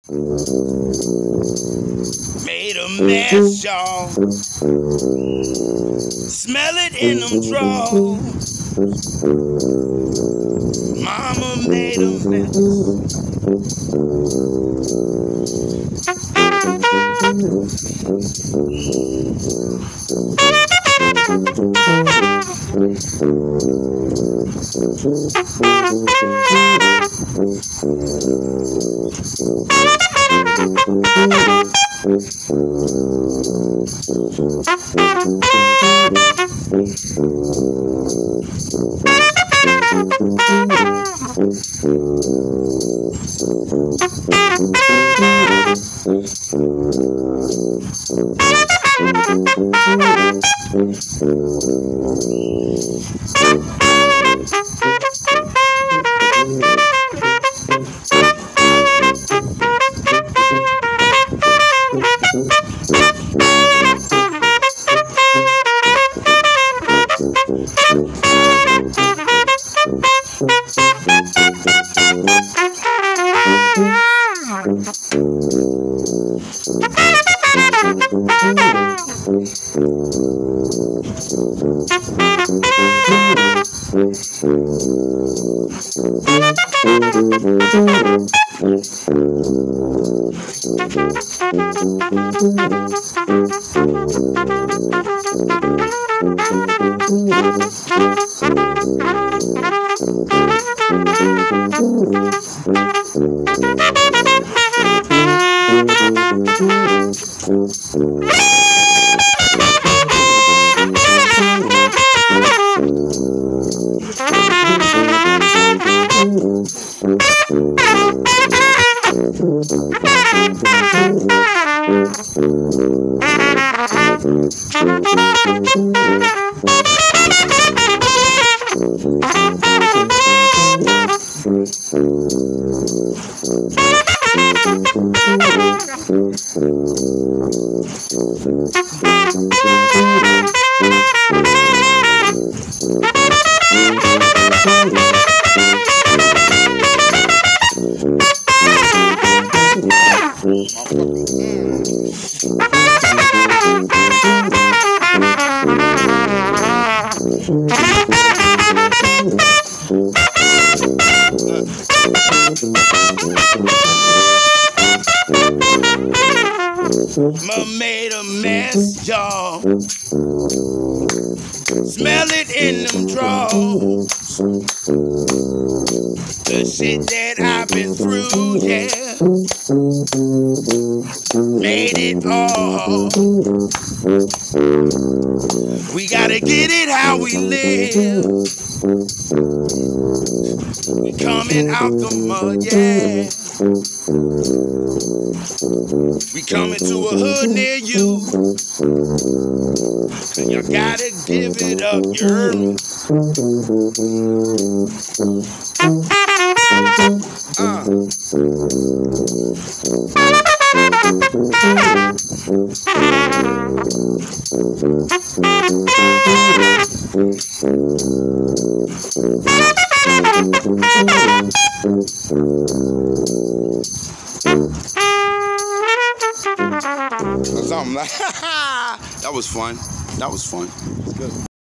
Made a mess, y'all. Smell it in them drawers. Mama made a mess. Made a mess, y'all. Smell it in them drawers. The shit that I've been through, yeah. Made it all. We gotta get it how we live. We coming out the mud, yeah. We coming to a hood near you, and you gotta give it up, you heard me? Something like that was fun. That was fun. It's good.